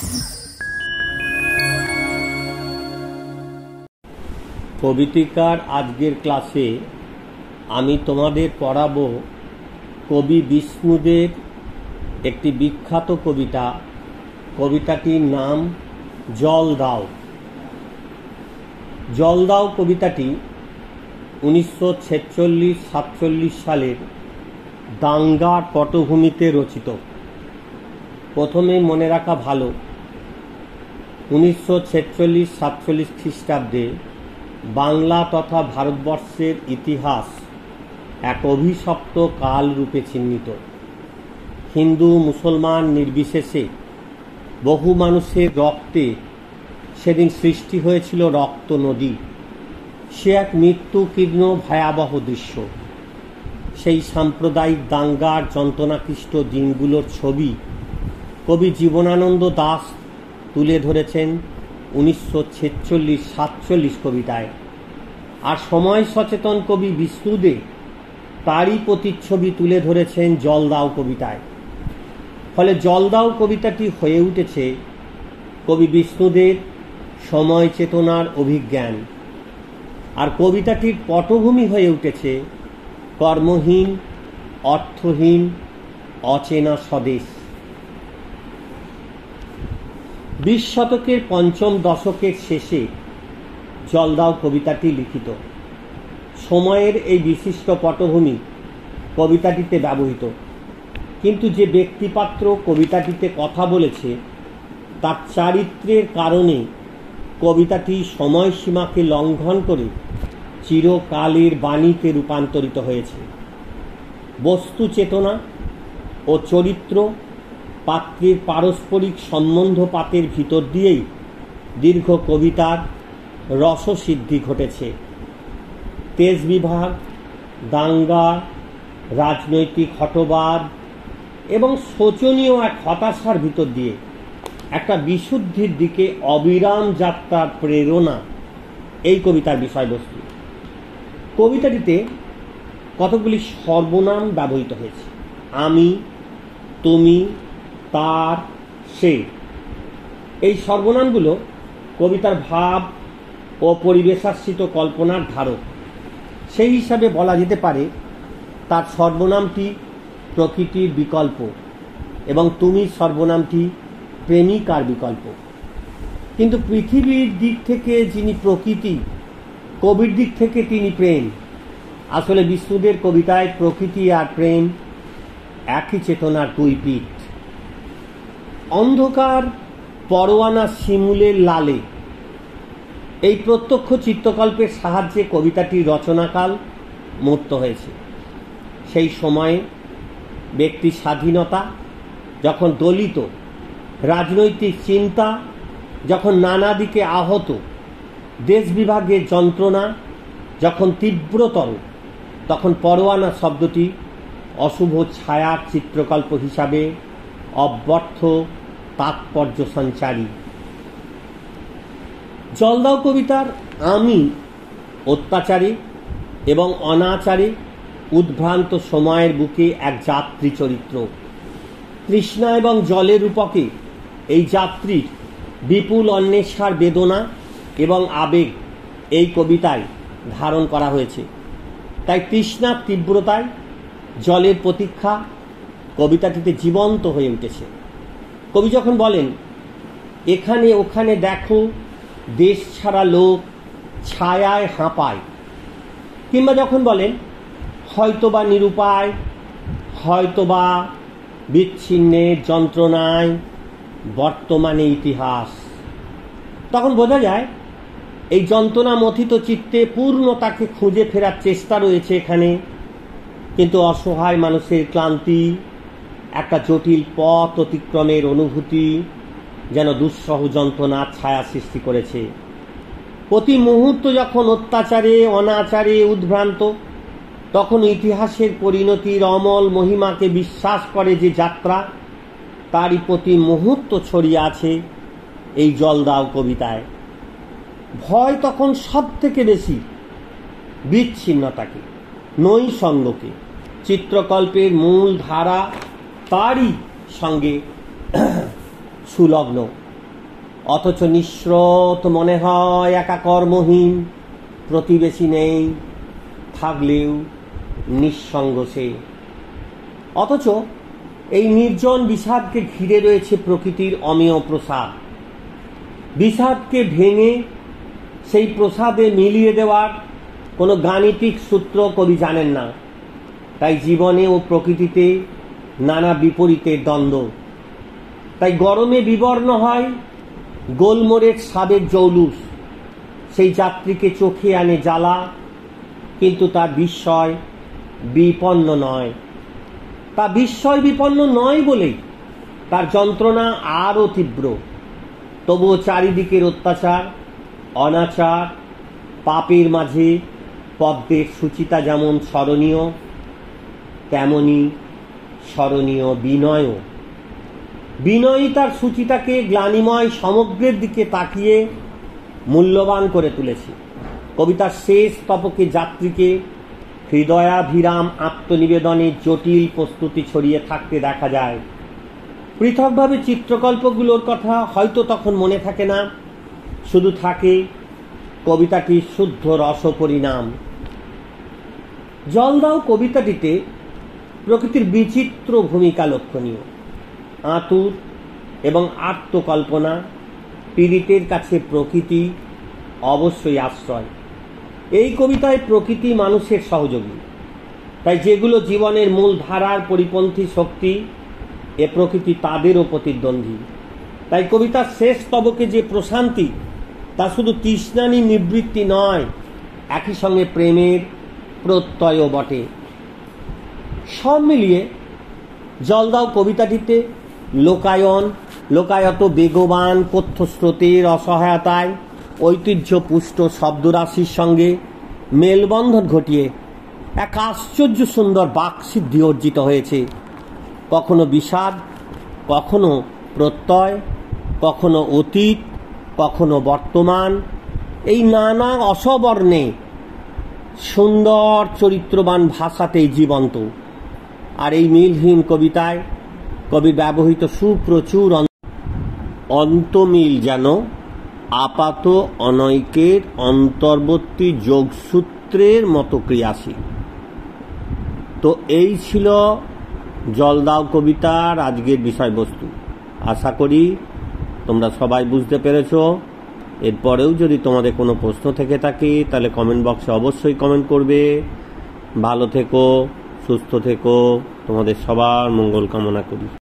কবিতিকার আজকের ক্লাসে আমি তোমাদের পড়াবো কবি বিষ্ণু দের একটি বিখ্যাত কবিতা। কবিতাটির নাম জল দাও। জল দাও কবিতাটি 1946-47 সালের দাঙ্গার পটভূমিতে রচিত। প্রথমে মনে রাখা ভালো, 1946-47 খ্রিস্টাব্দে বাংলা তথা ভারতবর্ষের ইতিহাস এক অভিশপ্ত কাল রূপে চিহ্নিত। হিন্দু মুসলমান নির্বিশেষে বহু মানুষের রক্তে সেদিন সৃষ্টি হয়েছিল রক্ত নদী। সে এক মৃত্যুকীর্ণ ভয়াবহ দৃশ্য। সেই সাম্প্রদায়িক দাঙ্গার যন্ত্রণাকৃষ্ট দিনগুলোর ছবি কবি জীবনানন্দ দাশ তুলে ধরেছেন 1946-47 কবিতায়। আর সময় সচেতন কবি বিষ্ণু দে তারই প্রতিচ্ছবি তুলে ধরেছেন জল দাও কবিতায়। ফলে জল দাও কবিতাটি হয়ে উঠেছে কবি বিষ্ণু দের সময় চেতনার অভিজ্ঞান। আর কবিতাটির পটভূমি হয়ে উঠেছে কর্মহীন, অর্থহীন, অচেনা স্বদেশ। 20 শতকের পঞ্চম দশকের শেষে জল দাও কবিতাটি লিখিত। সময়ের এই বিশিষ্ট পটভূমি কবিতাটিতে ব্যবহৃত, কিন্তু যে ব্যক্তিপাত্র কবিতাটিতে কথা বলেছে তার চারিত্র্যের কারণে কবিতাটি সময়সীমাকে লঙ্ঘন করে চিরকালের বাণীতে রূপান্তরিত হয়েছে। বস্তু চেতনা ও চরিত্র পাত্রের পারস্পরিক সম্বন্ধপাতের ভিতর দিয়েই দীর্ঘ কবিতার রসসিদ্ধি ঘটেছে। তেজ বিভাগ, দাঙ্গা, রাজনৈতিক হঠবাদ এবং শোচনীয় এক হতাশার ভিতর দিয়ে একটা বিশুদ্ধির দিকে অবিরাম যাত্রার প্রেরণা এই কবিতার বিষয়বস্তু। কবিতাটিতে কতগুলি সর্বনাম ব্যবহৃত হয়েছে। আমি, তুমি, তার, সে। এই সর্বনামগুলো কবিতার ভাব ও পরিবেশাশ্রিত কল্পনার ধারক। সেই হিসাবে বলা যেতে পারে তার সর্বনামটি প্রকৃতির বিকল্প এবং তুমি সর্বনামটি প্রেমিকার বিকল্প। কিন্তু পৃথিবীর দিক থেকে যিনি প্রকৃতি, কবির দিক থেকে তিনি প্রেম। আসলে বিষ্ণুদের কবিতায় প্রকৃতি আর প্রেম একই চেতনার দুই পিঠ। অন্ধকার পরোয়ানা শিমুলের লালে, এই প্রত্যক্ষ চিত্রকল্পের সাহায্যে কবিতাটির রচনাকাল মূর্ত হয়েছে। সেই সময়ে ব্যক্তি স্বাধীনতা যখন দলিত, রাজনৈতিক চিন্তা যখন নানা দিকে আহত, দেশ বিভাগের যন্ত্রণা যখন তীব্রতর, তখন পরোয়ানা শব্দটি অশুভ ছায়ার চিত্রকল্প হিসাবে অব্যর্থ তাৎপর্য সঞ্চারী। জল দাও কবিতার আমি অত্যাচারে এবং অনাচারে উদ্ভ্রান্ত সময়ের বুকে এক যাত্রী চরিত্র। তৃষ্ণা এবং জলের রূপকে এই যাত্রীর বিপুল অন্বেষার বেদনা এবং আবেগ এই কবিতায় ধারণ করা হয়েছে। তাই তৃষ্ণার তীব্রতায় জলের প্রতীক্ষা কবিতাটিতে জীবন্ত হয়ে উঠেছে। কবি যখন বলেন এখানে ওখানে দেখো দেশ ছাড়া লোক ছায়ায় হাঁপায়, কিংবা যখন বলেন হয়তোবা নিরুপায়, হয়তোবা বিচ্ছিন্নের যন্ত্রণায় বর্তমানে ইতিহাস, তখন বোঝা যায় এই যন্ত্রণা মথিত চিত্তে পূর্ণতাকে খুঁজে ফেরার চেষ্টা রয়েছে এখানে। কিন্তু অসহায় মানুষের ক্লান্তি, একটা জটিল পথ অতিক্রমের অনুভূতি যেন দুঃসহ যন্ত্রণার ছায়া সৃষ্টি করেছে। প্রতি মুহূর্ত যখন অত্যাচারে অনাচারে উদ্ভ্রান্ত, তখন ইতিহাসের পরিণতির অমল মহিমাকে বিশ্বাস করে যে যাত্রা, তারই প্রতি মুহূর্ত ছড়িয়ে আছে এই জল দাও কবিতায়। ভয় তখন সব থেকে বেশি বিচ্ছিন্নতাকে, নৈসঙ্গকে। চিত্রকল্পের মূল ধারা তারই সঙ্গে সুলগ্ন। অথচ নিঃস্রোত মনে হয়, একা কর্মহীন, প্রতিবেশী নেই, থাকলেও নিঃসঙ্গ সে। অথচ এই নির্জন বিষাদকে ঘিরে রয়েছে প্রকৃতির অমেয় প্রসাদ। বিষাদকে ভেঙে সেই প্রসাদে মিলিয়ে দেওয়ার কোনো গাণিতিক সূত্র কবি জানেন না। তাই জীবনে ও প্রকৃতিতে নানা বিপরীতের দ্বন্দ্ব। তাই গরমে বিবর্ণ হয় গোলমোড়ের সাবেক জৌলুস, সেই যাত্রীকে চোখে আনে জ্বালা, কিন্তু তার বিস্ময় বিপন্ন নয়। তা বিস্ময় বিপন্ন নয় বলেই তার যন্ত্রণা আরও তীব্র। তবুও চারিদিকের অত্যাচার, অনাচার, পাপের মাঝে পদ্মের সুচিতা যেমন স্মরণীয়, তেমনি স্মরণীয় বিনয়ও। বিনয়ী তার সুচিতাকে গ্লানিময় সমগ্রের দিকে তাকিয়ে মূল্যবান করে তুলেছে। কবিতার শেষ তপকে যাত্রীকে হৃদয়াভিরাম আত্মনিবেদনের জটিল প্রস্তুতি ছড়িয়ে থাকতে দেখা যায়। পৃথকভাবে চিত্রকল্পগুলোর কথা হয়তো তখন মনে থাকে না, শুধু থাকে কবিতাটির শুদ্ধ রসপরিণাম। জল দাও কবিতাটিতে প্রকৃতির বিচিত্র ভূমিকা লক্ষণীয়। আতুর এবং আত্মকল্পনা, পীড়িতের কাছে প্রকৃতি অবশ্যই আশ্রয়। এই কবিতায় প্রকৃতি মানুষের সহযোগী। তাই যেগুলো জীবনের মূল ধারার পরিপন্থী শক্তি, এ প্রকৃতি তাদেরও প্রতিদ্বন্দ্বী। তাই কবিতার শেষ তবকে যে প্রশান্তি, তা শুধু তৃষ্ণানি নিবৃত্তি নয়, একই সঙ্গে প্রেমের প্রত্যয়ও বটে। সব মিলিয়ে জল দাও কবিতাটিতে লোকায়ত বেগবান কথ্যস্রোতের অসহায়তায় ঐতিহ্যপুষ্ট শব্দরাশির সঙ্গে মেলবন্ধন ঘটিয়ে এক আশ্চর্য সুন্দর বাকসিদ্ধি অর্জিত হয়েছে। কখনো বিষাদ, কখনো প্রত্যয়, কখনো অতীত, কখনো বর্তমান, এই নানা অসবর্ণে সুন্দর চরিত্রবান ভাষাতেই জীবন্ত। আর এই মিলহীন কবিতায় কবির ব্যবহৃত সুপ্রচুর অন্তমিল যেন আপাত অনৈকের অন্তর্বর্তী যোগসূত্রের মতো ক্রিয়াশীল। তো এই ছিল জল দাও কবিতার আজকের বিষয়বস্তু। আশা করি তোমরা সবাই বুঝতে পেরেছ। এরপরেও যদি তোমাদের কোনো প্রশ্ন থেকে থাকে তাহলে কমেন্ট বক্সে অবশ্যই কমেন্ট করবে। ভালো থেকো, সুস্থ থেকো, তোমাদের সবার মঙ্গল কামনা করি।